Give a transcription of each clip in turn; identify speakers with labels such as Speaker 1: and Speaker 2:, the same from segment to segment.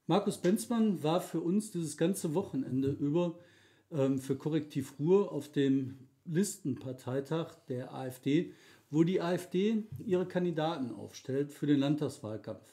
Speaker 1: Markus Benzmann war für uns dieses ganze Wochenende über für Korrektiv Ruhr auf dem Listenparteitag der AfD, wo die AfD ihre Kandidaten aufstellt für den Landtagswahlkampf.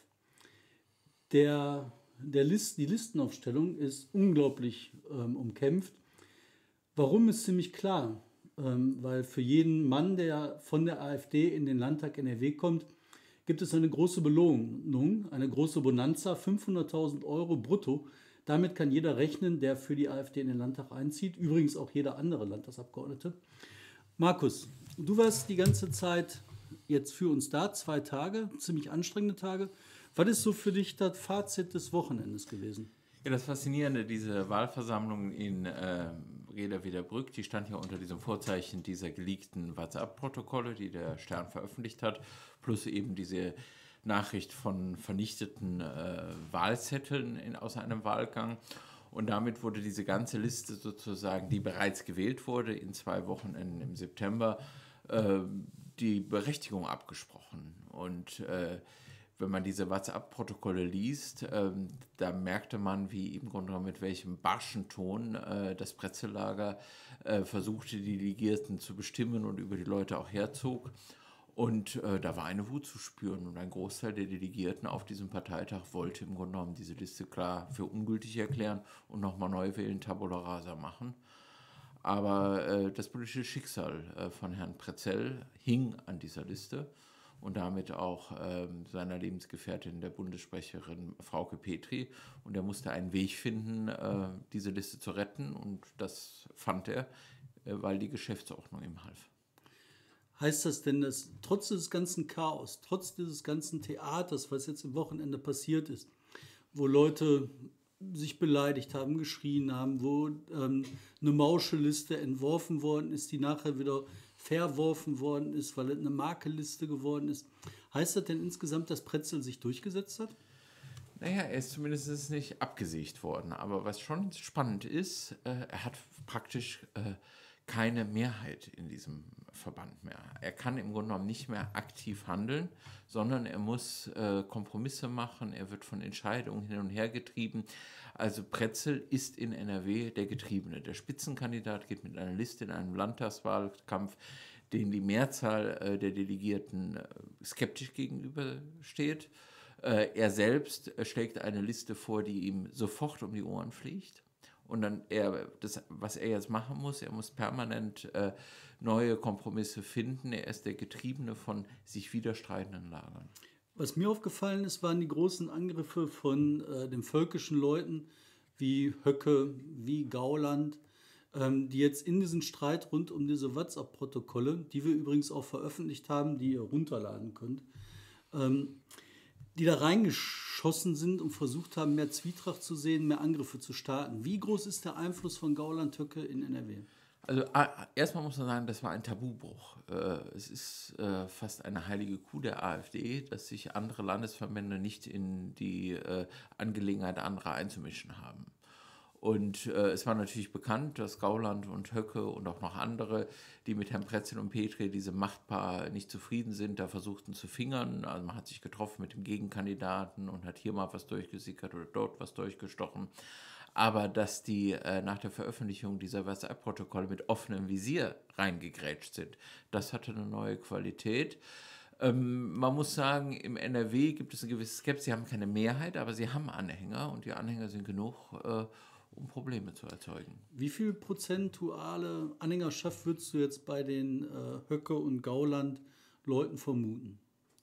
Speaker 1: Die Listenaufstellung ist unglaublich umkämpft. Warum ist ziemlich klar, weil für jeden Mann, der von der AfD in den Landtag NRW kommt, gibt es eine große Belohnung, eine große Bonanza, 500.000 Euro brutto. Damit kann jeder rechnen, der für die AfD in den Landtag einzieht, übrigens auch jeder andere Landtagsabgeordnete. Markus, du warst die ganze Zeit jetzt für uns da, 2 Tage, ziemlich anstrengende Tage. Was ist so für dich das Fazit des Wochenendes gewesen?
Speaker 2: Ja, das Faszinierende, diese Wahlversammlung in Rheda-Wiederbrück, die stand ja unter diesem Vorzeichen dieser geleakten WhatsApp-Protokolle, die der Stern veröffentlicht hat, plus eben diese Nachricht von vernichteten Wahlzetteln aus einem Wahlgang. Und damit wurde diese ganze Liste sozusagen, die bereits gewählt wurde, in 2 Wochenenden im September, die Berechtigung abgesprochen. Und wenn man diese WhatsApp-Protokolle liest, da merkte man, wie im Grunde genommen mit welchem barschen Ton das Pretzel-Lager versuchte, die Delegierten zu bestimmen und über die Leute auch herzog. Und da war eine Wut zu spüren und ein Großteil der Delegierten auf diesem Parteitag wollte im Grunde genommen diese Liste klar für ungültig erklären und nochmal neu wählen, Tabula Rasa machen. Aber das politische Schicksal von Herrn Pretzel hing an dieser Liste und damit auch seiner Lebensgefährtin, der Bundessprecherin Frauke Petry. Und er musste einen Weg finden, diese Liste zu retten. Und das fand er, weil die Geschäftsordnung ihm half.
Speaker 1: Heißt das denn, dass trotz dieses ganzen Chaos, trotz dieses ganzen Theaters, was jetzt am Wochenende passiert ist, wo Leute sich beleidigt haben, geschrien haben, wo eine Mauscheliste entworfen worden ist, die nachher wieder verworfen worden ist, weil es eine Makelliste geworden ist. Heißt das denn insgesamt, dass Pretzel sich durchgesetzt hat?
Speaker 2: Naja, er ist zumindest nicht abgesägt worden. Aber was schon spannend ist, er hat praktisch keine Mehrheit in diesem Verband mehr. Er kann im Grunde genommen nicht mehr aktiv handeln, sondern er muss Kompromisse machen, er wird von Entscheidungen hin und her getrieben. Also Pretzel ist in NRW der Getriebene. Der Spitzenkandidat geht mit einer Liste in einem Landtagswahlkampf, den die Mehrzahl der Delegierten skeptisch gegenübersteht. Er selbst schlägt eine Liste vor, die ihm sofort um die Ohren fliegt. Und dann was er jetzt machen muss, er muss permanent neue Kompromisse finden. Er ist der Getriebene von sich widerstreitenden Lagern.
Speaker 1: Was mir aufgefallen ist, waren die großen Angriffe von den völkischen Leuten wie Höcke, wie Gauland, die jetzt in diesen Streit rund um diese WhatsApp-Protokolle, die wir übrigens auch veröffentlicht haben, die ihr runterladen könnt, die da reingeschossen sind und versucht haben, mehr Zwietracht zu sehen, mehr Angriffe zu starten. Wie groß ist der Einfluss von Gauland Höcke in NRW?
Speaker 2: Also erstmal muss man sagen, das war ein Tabubruch. Es ist fast eine heilige Kuh der AfD, dass sich andere Landesverbände nicht in die Angelegenheit anderer einzumischen haben. Und es war natürlich bekannt, dass Gauland und Höcke und auch noch andere, die mit Herrn Pretzel und Petry, diesem Machtpaar, nicht zufrieden sind, da versuchten zu fingern. Also man hat sich getroffen mit dem Gegenkandidaten und hat hier mal was durchgesickert oder dort was durchgestochen. Aber dass die nach der Veröffentlichung dieser WhatsApp-Protokolle mit offenem Visier reingegrätscht sind, das hatte eine neue Qualität. Man muss sagen, im NRW gibt es eine gewisse Skepsis. Sie haben keine Mehrheit, aber sie haben Anhänger und die Anhänger sind genug, um Probleme zu erzeugen.
Speaker 1: Wie viel prozentuale Anhängerschaft würdest du jetzt bei den Höcke und Gauland Leuten vermuten?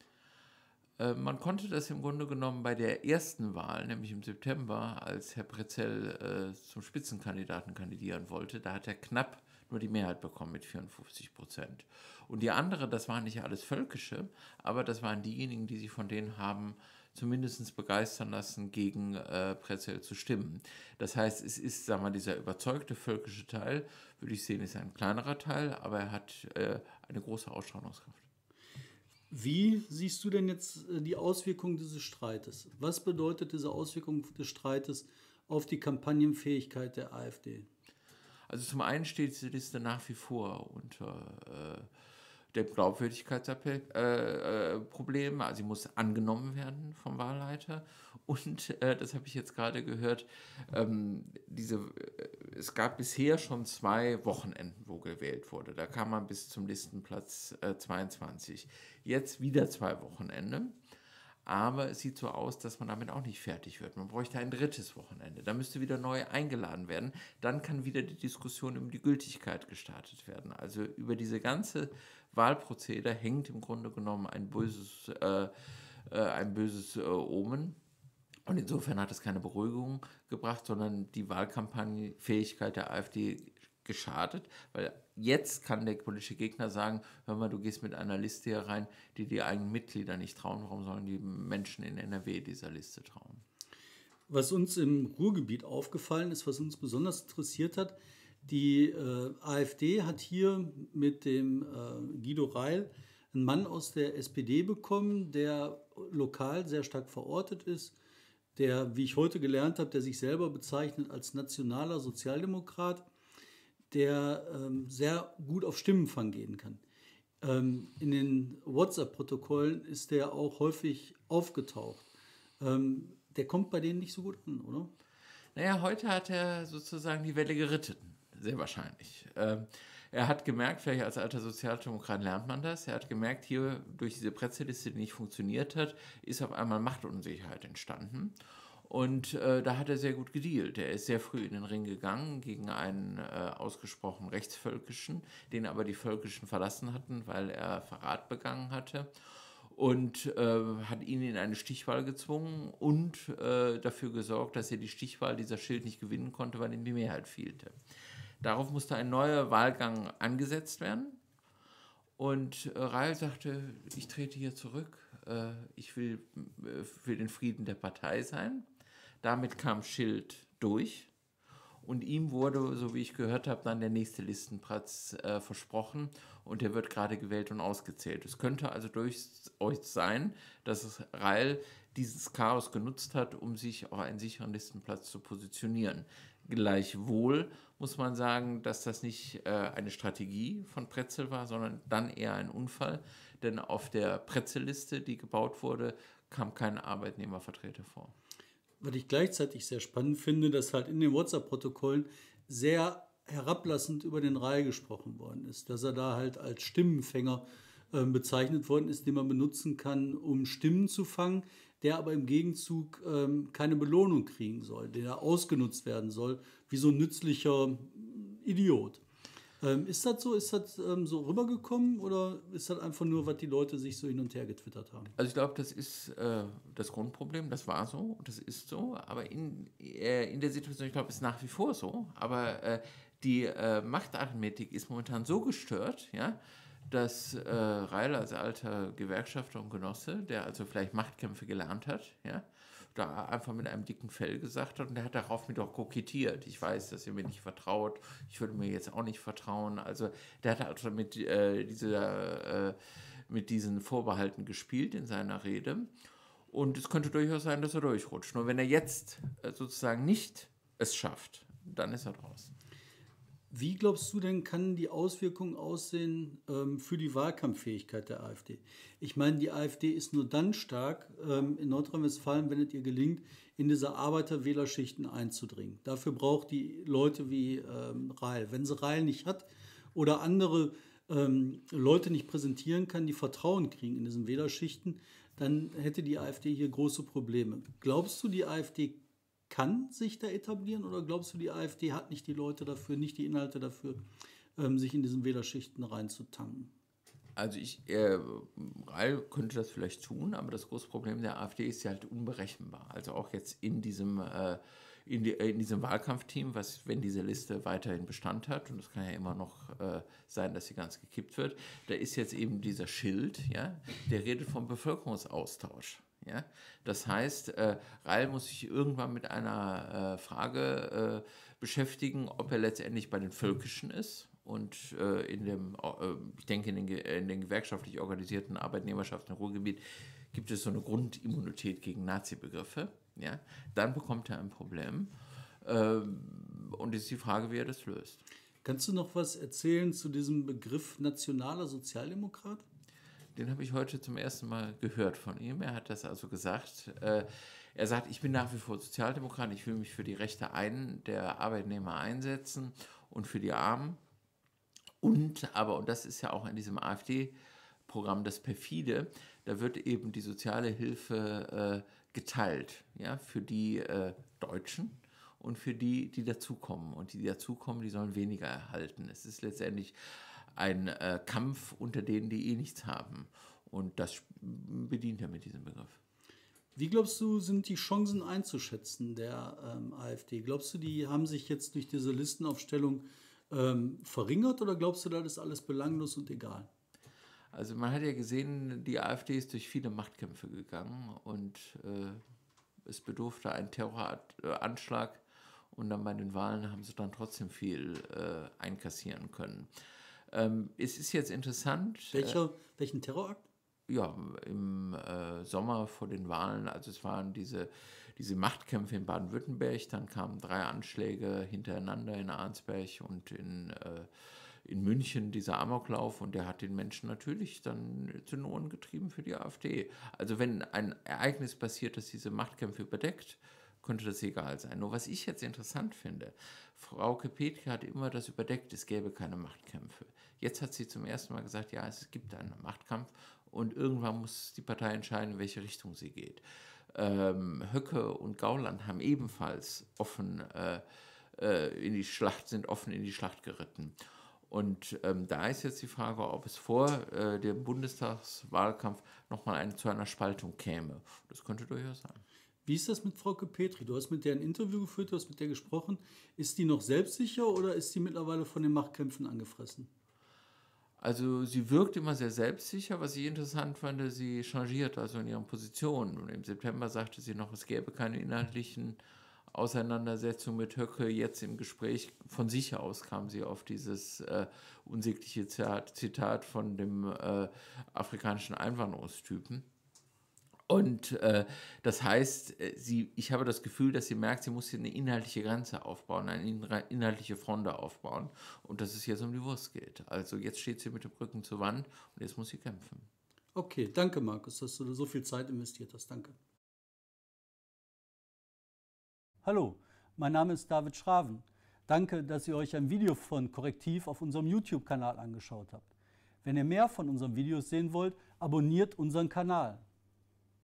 Speaker 2: Man konnte das im Grunde genommen bei der ersten Wahl, nämlich im September, als Herr Pretzel zum Spitzenkandidaten kandidieren wollte, da hat er knapp nur die Mehrheit bekommen mit 54%. Und die andere, das waren nicht alles Völkische, aber das waren diejenigen, die sich von denen haben zumindest begeistern lassen, gegen Pretzel zu stimmen. Das heißt, es ist, sagen wir, dieser überzeugte völkische Teil, würde ich sehen, ist ein kleinerer Teil, aber er hat eine große Ausstrahlungskraft.
Speaker 1: Wie siehst du denn jetzt die Auswirkungen dieses Streites? Was bedeutet diese Auswirkung des Streites auf die Kampagnenfähigkeit der AfD?
Speaker 2: Also zum einen steht diese Liste nach wie vor unter dem Glaubwürdigkeitsproblem, also sie muss angenommen werden vom Wahlleiter. Und das habe ich jetzt gerade gehört, es gab bisher schon 2 Wochenenden, wo gewählt wurde. Da kam man bis zum Listenplatz 22. Jetzt wieder 2 Wochenende. Aber es sieht so aus, dass man damit auch nicht fertig wird. Man bräuchte ein 3. Wochenende. Da müsste wieder neu eingeladen werden. Dann kann wieder die Diskussion um die Gültigkeit gestartet werden. Also über diese ganze Wahlprozedere hängt im Grunde genommen ein böses Omen. Und insofern hat es keine Beruhigung gebracht, sondern die Wahlkampagnenfähigkeit der AfD geschadet, weil jetzt kann der politische Gegner sagen, hör mal, du gehst mit einer Liste hier rein, die die eigenen Mitglieder nicht trauen, warum sollen die Menschen in NRW dieser Liste trauen?
Speaker 1: Was uns im Ruhrgebiet aufgefallen ist, was uns besonders interessiert hat, die AfD hat hier mit dem Guido Reil einen Mann aus der SPD bekommen, der lokal sehr stark verortet ist, der, wie ich heute gelernt habe, der sich selber bezeichnet als nationaler Sozialdemokrat, der sehr gut auf Stimmenfang gehen kann. In den WhatsApp-Protokollen ist der auch häufig aufgetaucht. Der kommt bei denen nicht so gut an, oder?
Speaker 2: Naja, heute hat er sozusagen die Welle geritten, sehr wahrscheinlich. Er hat gemerkt, vielleicht als alter Sozialdemokrat lernt man das, er hat gemerkt, hier durch diese Presse-Liste, die nicht funktioniert hat, ist auf einmal Machtunsicherheit entstanden. Und da hat er sehr gut gedealt. Er ist sehr früh in den Ring gegangen gegen einen ausgesprochen Rechtsvölkischen, den aber die Völkischen verlassen hatten, weil er Verrat begangen hatte. Und hat ihn in eine Stichwahl gezwungen und dafür gesorgt, dass er die Stichwahl dieser Schild nicht gewinnen konnte, weil ihm die Mehrheit fehlte. Darauf musste ein neuer Wahlgang angesetzt werden. Und Reil sagte, ich trete hier zurück, ich will für den Frieden der Partei sein. Damit kam Schild durch und ihm wurde, so wie ich gehört habe, dann der nächste Listenplatz versprochen und der wird gerade gewählt und ausgezählt. Es könnte also durchaus sein, dass Reil dieses Chaos genutzt hat, um sich auf einen sicheren Listenplatz zu positionieren. Gleichwohl muss man sagen, dass das nicht eine Strategie von Pretzel war, sondern dann eher ein Unfall, denn auf der Pretzel-Liste, die gebaut wurde, kam kein Arbeitnehmervertreter vor.
Speaker 1: Was ich gleichzeitig sehr spannend finde, dass halt in den WhatsApp-Protokollen sehr herablassend über den Reil gesprochen worden ist, dass er da halt als Stimmenfänger bezeichnet worden ist, den man benutzen kann, um Stimmen zu fangen, der aber im Gegenzug keine Belohnung kriegen soll, der ausgenutzt werden soll, wie so ein nützlicher Idiot. Ist das so? Ist das so rübergekommen oder ist das einfach nur, was die Leute sich so hin und her getwittert haben?
Speaker 2: Also ich glaube, das ist das Grundproblem, das war so, das ist so, aber in der Situation, ich glaube, ist nach wie vor so, aber die Machtarithmetik ist momentan so gestört, ja, dass Reil als alter Gewerkschafter und Genosse, der also vielleicht Machtkämpfe gelernt hat, ja, da einfach mit einem dicken Fell gesagt hat und der hat darauf mit auch kokettiert. Ich weiß, dass ihr mir nicht vertraut, ich würde mir jetzt auch nicht vertrauen. Also der hat also mit diesen Vorbehalten gespielt in seiner Rede und es könnte durchaus sein, dass er durchrutscht. Nur wenn er jetzt sozusagen nicht es schafft, dann ist er draußen.
Speaker 1: Wie glaubst du denn, kann die Auswirkungen aussehen für die Wahlkampffähigkeit der AfD? Ich meine, die AfD ist nur dann stark in Nordrhein-Westfalen, wenn es ihr gelingt, in diese Arbeiterwählerschichten einzudringen. Dafür braucht die Leute wie Reil. Wenn sie Reil nicht hat oder andere Leute nicht präsentieren kann, die Vertrauen kriegen in diesen Wählerschichten, dann hätte die AfD hier große Probleme. Glaubst du, die AfD kann sich da etablieren oder glaubst du, die AfD hat nicht die Leute dafür, nicht die Inhalte dafür, sich in diesen Wählerschichten reinzutanken?
Speaker 2: Also Reil könnte das vielleicht tun, aber das große Problem der AfD ist ja halt unberechenbar. Also auch jetzt in diesem Wahlkampfteam, was, wenn diese Liste weiterhin Bestand hat, und es kann ja immer noch sein, dass sie ganz gekippt wird, da ist jetzt eben dieser Schild, ja, der redet vom Bevölkerungsaustausch. Ja? Das heißt, Reil muss sich irgendwann mit einer Frage beschäftigen, ob er letztendlich bei den Völkischen ist und ich denke, in den gewerkschaftlich organisierten Arbeitnehmerschaften im Ruhrgebiet gibt es so eine Grundimmunität gegen Nazi-Begriffe. Ja? Dann bekommt er ein Problem und es ist die Frage, wie er das löst.
Speaker 1: Kannst du noch was erzählen zu diesem Begriff nationaler Sozialdemokrat?
Speaker 2: Den habe ich heute zum ersten Mal gehört von ihm. Er hat das also gesagt. Er sagt, ich bin nach wie vor Sozialdemokrat, ich will mich für die Rechte der Arbeitnehmer einsetzen und für die Armen. Und das ist ja auch in diesem AfD-Programm das perfide, da wird eben die soziale Hilfe geteilt, ja, für die Deutschen und für die, die dazukommen. Und die dazukommen, die sollen weniger erhalten. Es ist letztendlich ein Kampf unter denen, die nichts haben. Und das bedient er mit diesem Begriff.
Speaker 1: Wie glaubst du, sind die Chancen einzuschätzen der AfD? Glaubst du, die haben sich jetzt durch diese Listenaufstellung verringert oder glaubst du, das ist alles belanglos und egal?
Speaker 2: Also man hat ja gesehen, die AfD ist durch viele Machtkämpfe gegangen und es bedurfte einen Terroranschlag und dann bei den Wahlen haben sie dann trotzdem viel einkassieren können. Es ist jetzt interessant.
Speaker 1: Welchen Terrorakt?
Speaker 2: Ja, im Sommer vor den Wahlen, also es waren diese Machtkämpfe in Baden-Württemberg, dann kamen 3 Anschläge hintereinander in Arnsberg und in München, dieser Amoklauf, und der hat den Menschen natürlich dann zu den Ohren getrieben für die AfD. Also wenn ein Ereignis passiert, das diese Machtkämpfe überdeckt, könnte das egal sein. Nur was ich jetzt interessant finde, Frauke Petry hat immer das überdeckt, es gäbe keine Machtkämpfe. Jetzt hat sie zum ersten Mal gesagt, ja, es gibt einen Machtkampf und irgendwann muss die Partei entscheiden, in welche Richtung sie geht. Höcke und Gauland haben ebenfalls offen in die Schlacht geritten. Und da ist jetzt die Frage, ob es vor dem Bundestagswahlkampf nochmal zu einer Spaltung käme. Das könnte durchaus sein.
Speaker 1: Wie ist das mit Frauke Petry? Du hast mit der ein Interview geführt, du hast mit der gesprochen. Ist die noch selbstsicher oder ist die mittlerweile von den Machtkämpfen angefressen?
Speaker 2: Also sie wirkt immer sehr selbstsicher. Was ich interessant fand, sie changiert also in ihren Positionen. Und im September sagte sie noch, es gäbe keine inhaltlichen Auseinandersetzungen mit Höcke. Jetzt im Gespräch von sich aus kam sie auf dieses unsägliche Zitat von dem afrikanischen Einwanderungstypen. Und das heißt, ich habe das Gefühl, dass sie merkt, sie muss hier eine inhaltliche Grenze aufbauen, eine inhaltliche Fronde aufbauen und dass es jetzt um die Wurst geht. Also jetzt steht sie mit dem Rücken zur Wand und jetzt muss sie kämpfen.
Speaker 1: Okay, danke Markus, dass du so viel Zeit investiert hast. Danke. Hallo, mein Name ist David Schraven. Danke, dass ihr euch ein Video von Korrektiv auf unserem YouTube-Kanal angeschaut habt. Wenn ihr mehr von unseren Videos sehen wollt, abonniert unseren Kanal.